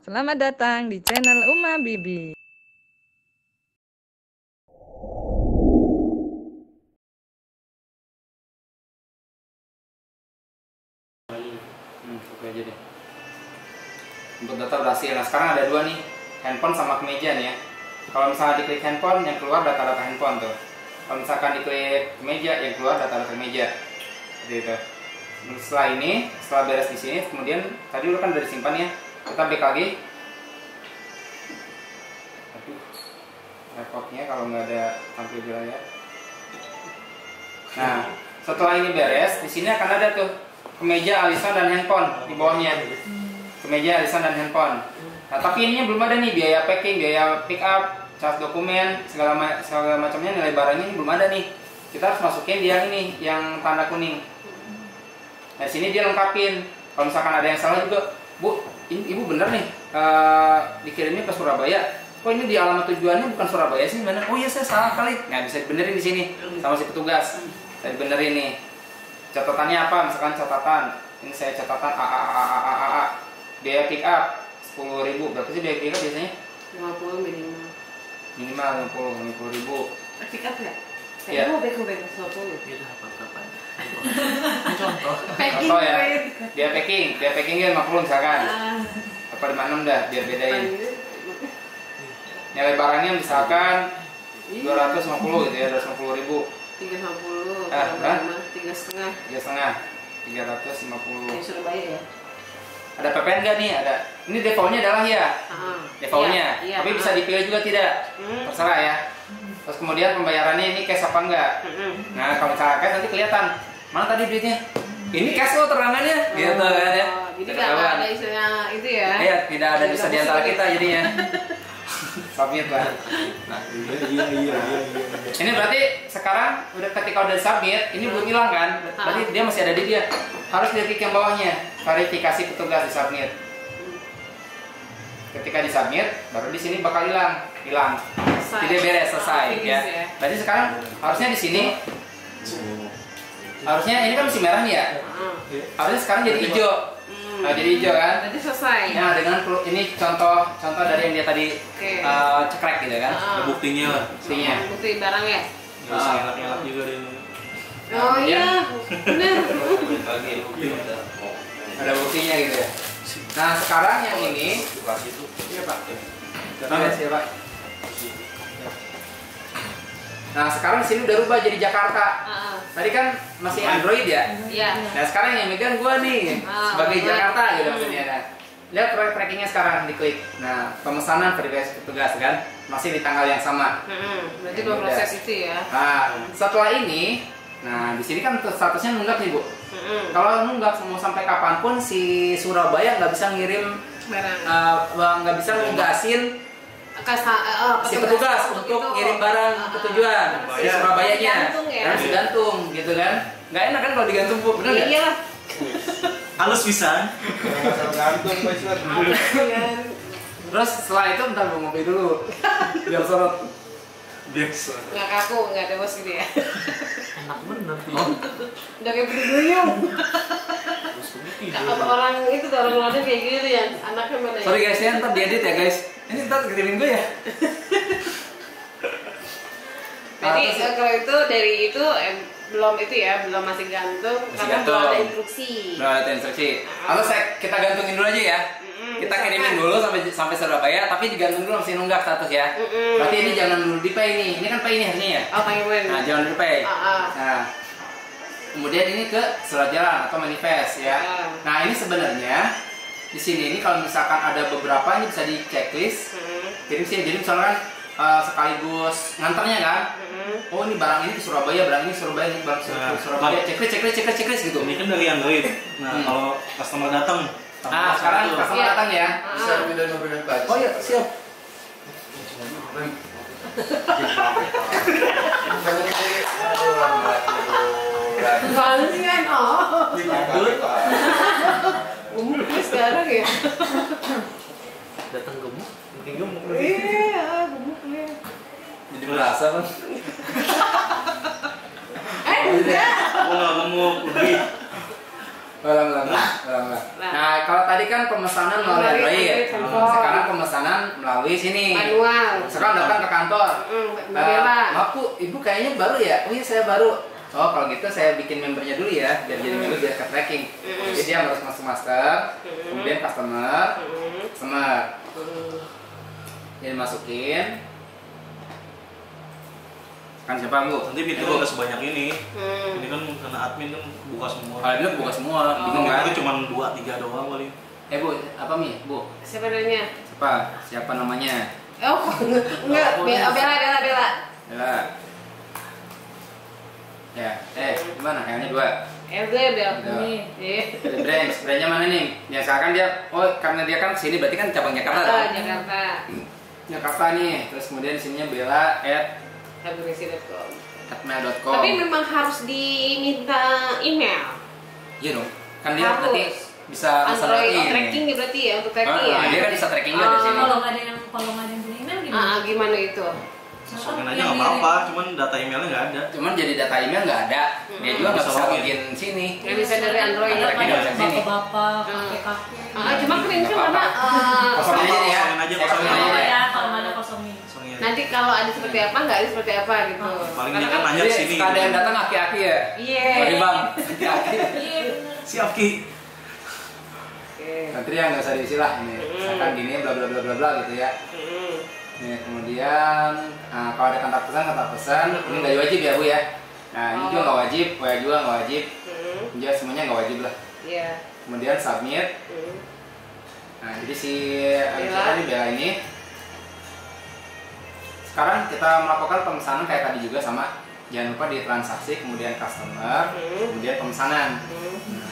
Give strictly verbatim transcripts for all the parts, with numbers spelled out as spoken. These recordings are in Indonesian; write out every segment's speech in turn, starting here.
Selamat datang di channel Uma Bibi. Hmm, oke aja deh. Untuk data berhasil. Nah sekarang ada dua nih, handphone sama kemeja nih ya. Kalau misalnya diklik handphone, yang keluar data-data handphone tuh. Kalau misalkan diklik kemeja, yang keluar data-data kemeja. Seperti itu. Setelah ini, setelah beres di sini, kemudian tadi lu kan udah disimpan ya. Kita back lagi. Aduh, repotnya kalau nggak ada tampil di layar. Nah, setelah ini beres, di sini akan ada tuh kemeja, alisan, dan handphone di bawahnya. Kemeja, alisan, dan handphone. Nah, tapi ininya belum ada nih biaya packing, biaya pick up, charge dokumen, segala, ma segala macamnya, nilai barangnya ini belum ada nih. Kita harus masukin di yang ini, yang tanda kuning. Nah, di sini dia lengkapin. Kalau misalkan ada yang salah juga, Bu, ini ibu bener nih uh, dikirimnya ke Surabaya. Kok ini di alamat tujuannya bukan Surabaya sih? Mana? Oh iya, saya salah kali. Nah, bisa dibenerin di sini sama si petugas. Saya dibenerin nih. Catatannya apa? Misalkan catatan. Ini saya catatan A A A A A A A. Biaya pick up sepuluh ribu. Berapa sih biaya pick up biasanya? lima puluh minimal. Minimal lima puluh, lima puluh ribu. Pick up ya? Iya. Kayak mau beko-beko sepuluh puluh. Beda apa kapan? Contoh. Packing Contoh ya. ya. Biaya packing, biaya packingnya lima puluh misalkan. Ah, Apa di mana dah biar bedain. paling- Nilai barangnya misalkan dua ratus lima puluh gitu ya, dua ratus lima puluh ribu. tiga ratus lima puluh. Ah, berapa? Tiga setengah. Tiga setengah, tiga ratus lima puluh. Di Surabaya ya. Ada P P N nggak nih? Ada. Ini defaultnya adalah ya, Ah, defaultnya. iya, iya, Tapi bisa ah. dipilih juga tidak. Hmm. Terserah ya. Terus kemudian pembayarannya ini cash apa enggak? Mm-mm. Nah kalau misalnya cash nanti kelihatan. Mana tadi duitnya? Ini cash lo terangannya, gitu kan ya. Oh, jadi nggak Ketahuan. ada istilah itu ya? Iya, tidak ada bisa di antara kita jadinya. Submit lah. Nah, iya iya iya iya. Ini berarti sekarang udah ketika udah submit, ini belum hilang kan? Berarti dia masih ada di dia. Harus diklik yang bawahnya, verifikasi petugas di submit. Ketika di submit, baru di sini bakal hilang, hilang. Selesai. Tidak beres selesai Oh, ya. finish ya. Berarti sekarang harusnya di sini, harusnya ini kan masih merah nih ya. Ah. Harusnya sekarang jadi hijau. Hmm. Nah jadi hijau kan? Berarti selesai. Nah dengan pelu- ini contoh contoh dari yang dia tadi Oke. uh, cekrek gitu kan? Ah. Ada buktinya lah. Buktinya. Bukti barangnya. Nggak usah ngelak-ngelak juga deh. Oh iya, benar. Ada buktinya gitu ya. Nah sekarang yang ini, iya pak. Iya siapa? Nah sekarang di sini udah rubah jadi Jakarta. Ah, Tadi kan masih Android ya. iya. Nah sekarang yang megang gua nih Ah, sebagai betul. Jakarta gitu Hmm. maksudnya. Nah, lihat track trackingnya sekarang diklik. Nah pemesanan verifikasi petugas kan masih di tanggal yang sama. Mm-mm. Berarti dua proses itu ya. Nah setelah ini, nah di sini kan statusnya nunggak nih bu. Mm-mm. Kalau nunggak mau sampai kapanpun si Surabaya nggak bisa ngirim Barang. uh, nggak bisa nunggasin Kasa, uh, si petugas untuk ngirim barang ke tujuan si Surabayanya. Gantung ya. Harus digantung gitu kan. Nggak enak kan kalau digantung bu, bener nggak? Iya. Halus bisa. Terus setelah itu bentar bu ngopi dulu biar sorot. Biasa. Nggak kaku, nggak ada bos gitu ya. Enak bener. Udah kayak berduyung. Apa orang itu tuh orang luar kayak gitu ya. Anaknya mana ya? Sorry guys ya, ntar diedit ya guys. Ini ntar kirimin gue ya. Jadi Ah, terus- eh, kalau itu dari itu eh, belum itu ya, belum masih gantung Masih karena gantung. belum ada instruksi. Udah ada instruksi. Atau saya kita gantungin dulu aja ya. Mm-mm, Kita misalkan. kirimin dulu sampai sampai Surabaya, tapi digantung dulu masih nunggak status ya. Mm-mm. Berarti ini jangan dulu di pay nih. Ini kan pay ini harusnya ya. Oh, pengen. Nah, jangan dulu pay. Ah, ah. Nah, kemudian ini ke surat jalan atau manifest ya. Ah. Nah, ini sebenarnya di sini ini kalau misalkan ada beberapa ini bisa di checklist. Mm-mm. Jadi sini jadi misalkan uh, sekaligus nganternya kan. Mm-mm. Oh, ini barang ini ke Surabaya, barang ini ke Surabaya, ini barang ke Nah, Surabaya. Checklist, checklist, checklist, checklist gitu. Ini kan dari Android. Nah, Hmm. kalau customer datang, Nah, sekarang satu. customer Iya. datang ya. Ah. Oh iya, siap. Apaan sih kan? Oh. Adut. Umur sekarang ya. Datang gemuk, penting gemuk. Iya, gemuk ya. Jadi merasa kan. Eh, enggak. Gua nggak gemuk lebih. Ulang, ulang, ulang, ulang, ulang. Nah, kalau tadi kan pemesanan melalui Melalui Android. Android, handphone. Sekarang pemesanan melalui sini. Manual. Sekarang datang ke kantor. Mm, Mbak Eh, Bella. maaf Bu, Ibu kayaknya baru ya? Oh iya saya baru. Oh kalau gitu saya bikin membernya dulu ya, biar jadi member biar ke tracking. Mm. Jadi dia harus masuk master, Mm. kemudian customer, Mm. customer. Mm. Jadi masukin. Kan siapa Bu? Nanti pintu bakal sebanyak ini. Hmm. Ini kan karena admin kan buka semua. Kalau bilang buka semua, Oh. bingung kan? Itu cuma dua tiga doang paling. Eh Bu, apa Mi? Bu, Siapa namanya? siapa? Siapa namanya? Oh, enggak. Bella, Bella, Bella, Bella. Bella. Ya, eh gimana? Kayaknya dua. L D, Bella. Dua. Eh. Ada brand, brandnya mana nih? Biasakan dia, oh karena dia kan sini berarti kan cabang Jakarta Ah, dong. Jakarta. Jakarta nih, terus kemudian sininya Bella at Habibesi dot com. hotmail dot com. Tapi memang harus diminta email. Iya dong, kan dia Harus. nanti bisa bisa Android tracking. oh, tracking ya berarti ya untuk tracking Ah, ya. dia kan bisa tracking juga dari Ah. sini. Kalau nggak ada yang kalau nggak ada yang punya email gimana? Ah, gimana itu? Masukin aja nggak apa-apa, cuman data emailnya nggak ada. Cuman jadi data email nggak ada, dia Mm-mm. juga nggak Bisa bisa login. login sini. Nggak bisa dari Android. Ada tracking dari sini. Bapak-bapak, Hmm. kakek-kakek. Ah, cuma kan ini kan Apa-apa. karena eh, Kosongin aja nih ya. Kosongin aja, Saya kosongin kosongin Oh aja. ya, kalau nggak ada kosongin. Soalnya nanti kalau ada seperti apa nggak ada seperti apa gitu. paling Karena dia kan nanya Jadi ke sini. suka ada yang datang aki-aki ya. Iya. Sorry bang, aki-aki. Iya bener. Siap Ki. Oke. Nanti yang nggak usah diisi lah ini. Mm. Misalkan gini bla bla bla bla bla gitu ya. Mm. Nih, kemudian nah, kalau ada kontak pesan kontak pesan ini nggak wajib ya Bu ya. Nah ini Oh. juga nggak wajib, W A juga nggak wajib, Mm. ini juga semuanya nggak wajib lah. Iya. Kemudian submit. Mm. Nah jadi si Bella. Bella ini Bella ini sekarang kita melakukan pemesanan kayak tadi juga sama. Jangan lupa di transaksi, kemudian customer, Mm. kemudian pemesanan. Mm. Nah.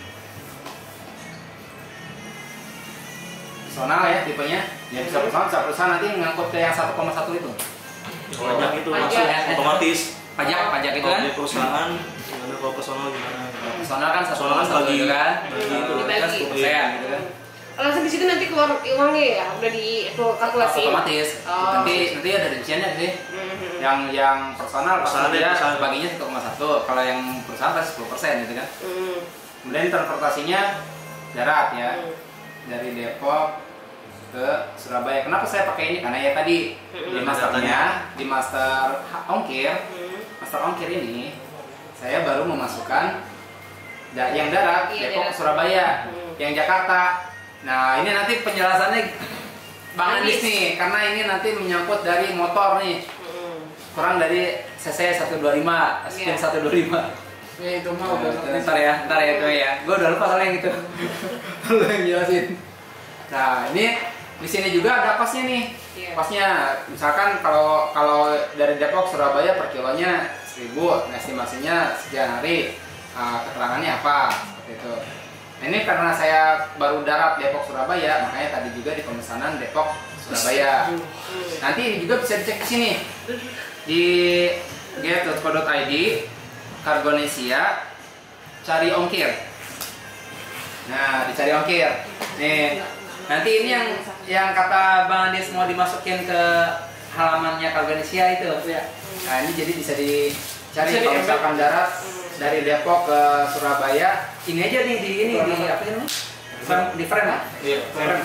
Personal ya tipenya, ya bisa personal, bisa perusahaan nanti ngangkut ke yang satu koma satu itu. Pajak itu Pajak. langsung otomatis. Pajak, pajak itu Kalau kan? di perusahaan gimana, kalau personal gimana? Personal kan satu Personal koma kan satu bagi gitu kan? bagi itu. Kita Dibagi. sepuluh persen gitu kan? Langsung di situ nanti keluar uangnya ya, udah di kalkulasi. Otomatis. Oh. Nanti nanti ada rinciannya sih. Mhm. Yang yang personal Perusahaan pasti deh, dia perusahaan. baginya satu koma satu. Kalau yang perusahaan pasti sepuluh persen gitu kan? Mhm. Kemudian transportasinya darat ya, Mhm. dari Depok ke Surabaya. Kenapa saya pakai ini? Karena ya tadi Mm-mm. di masternya, di master ongkir, Mhm. master ongkir ini saya baru memasukkan da- yang darat Iya, Depok darat. ke Surabaya, Mm. yang Jakarta. Nah ini nanti penjelasannya Bang Andis Andis. nih, karena ini nanti menyangkut dari motor nih, Mhm. kurang dari C C seratus dua puluh lima, spin Iya. seratus dua puluh lima. Ya itu mah udah ntar ya, ntar ya itu ya. Gue udah lupa soalnya yang itu. Lu yang jelasin. Nah ini di sini juga ada kosnya nih. Iya. Kosnya misalkan kalau kalau dari Depok Surabaya per kilonya seribu, nah, estimasinya sekian hari. Uh, keterangannya apa seperti itu. Nah, ini karena saya baru darat Depok Surabaya, makanya tadi juga di pemesanan Depok Surabaya. Mhm. Nanti ini juga bisa dicek di sini di get dot co dot i d Cargonesia, cari ongkir. Nah, dicari ongkir. Nih, nanti ini yang yang kata Bang Andis mau dimasukin ke halamannya Cargonesia itu. Nah, ini jadi bisa dicari Bisa kalau di- misalkan darat dari Depok ke Surabaya. Ini aja nih di ini di apa namanya? Frame- Di frame ya? Iya. Frame.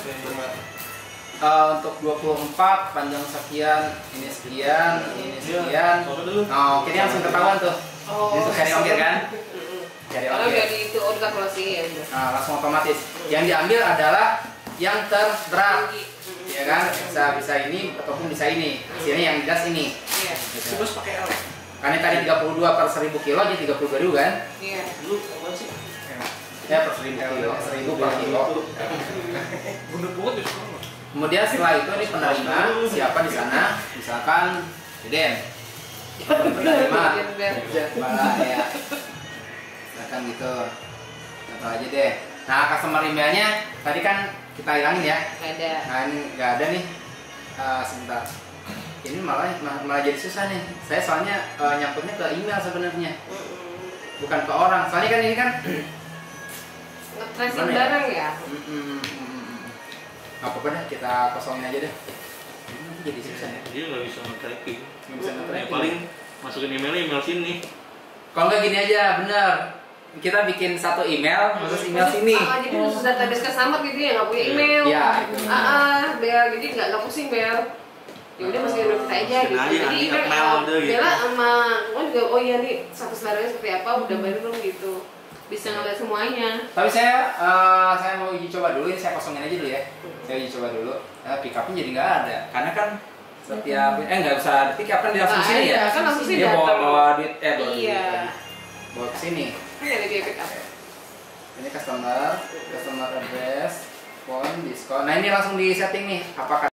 Eh, untuk dua puluh empat panjang sekian, ini sekian, ini sekian. Nah, oke, ini langsung ketahuan tuh. Oh. Ini untuk cari ongkir kan? Mhm. Cari Kalau ongkir. udah di itu udah kalkulasi ya. Nah, langsung otomatis. Yang diambil adalah yang terberat, Mhm. ya kan? Bisa bisa ini ataupun bisa ini. Di sini yang jelas ini. Iya. Gitu. Terus pakai L. Karena tadi tiga puluh dua per seribu kilo jadi tiga puluh dua ribu kan? Iya. Lu apa sih? Ya per seribu kilo, seribu per kilo. Bener banget ya. Kemudian setelah itu nih penerima siapa di sana? Misalkan Deden. Penerima. Malah ya. Misalkan gitu. Contoh aja deh. Nah, customer emailnya tadi kan kita hilangin ya. Nggak ada. Nah, ini nggak ada nih. Eh, sebentar. Ini malah malah malah jadi susah nih. Saya soalnya eh, nyangkutnya ke email sebenarnya, Mhm. bukan ke orang. Soalnya kan ini kan Nge-tracing Gimana ya? barang ya. mm, mm, mm, mm. Nggak apa-apa deh, kita kosongin aja deh. Ini nanti jadi susah ya. Dia nggak bisa nge-tracking. Nggak bisa Ya, nge-tracking. paling masukin emailnya email sini. Kalau nggak gini aja, bener. kita bikin satu email, khusus email sini. Ah, jadi khusus database customer gitu ya, nggak punya email. Iya. Ah, ah, Bel, jadi nggak nggak pusing Bel. Ya udah masukin email kita aja gitu. aja, Jadi nanti Bel, email ah, udah gitu. Bella sama oh juga oh iya nih status barangnya seperti apa, udah baru belum gitu. Bisa ngeliat semuanya. Tapi saya eh, saya mau uji coba dulu, ini saya kosongin aja dulu ya. Saya uji coba dulu. Nah, pick up-nya jadi nggak ada, karena kan setiap eh nggak usah pick up kan di langsung Nggak sini ada, ya. kan langsung sini Dia bawa datang. bawa duit eh bawa duit, Iya. bawa ke sini. Kan ada dia pick up. Ini customer, customer address, phone, diskon. Nah ini langsung di setting nih. Apakah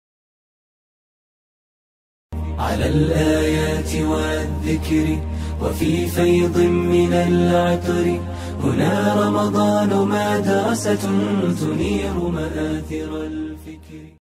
على الآيات والذكر وفي فيض من العطر هنا رمضان مدرسة تنير مآثر الفكر